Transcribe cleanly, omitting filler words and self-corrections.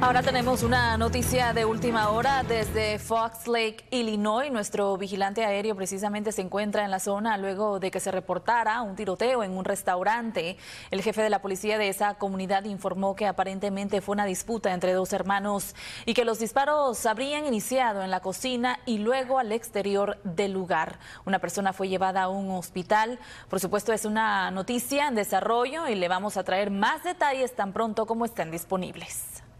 Ahora tenemos una noticia de última hora desde Fox Lake, Illinois. Nuestro vigilante aéreo precisamente se encuentra en la zona luego de que se reportara un tiroteo en un restaurante. El jefe de la policía de esa comunidad informó que aparentemente fue una disputa entre dos hermanos y que los disparos habrían iniciado en la cocina y luego al exterior del lugar. Una persona fue llevada a un hospital. Por supuesto, es una noticia en desarrollo y le vamos a traer más detalles tan pronto como estén disponibles.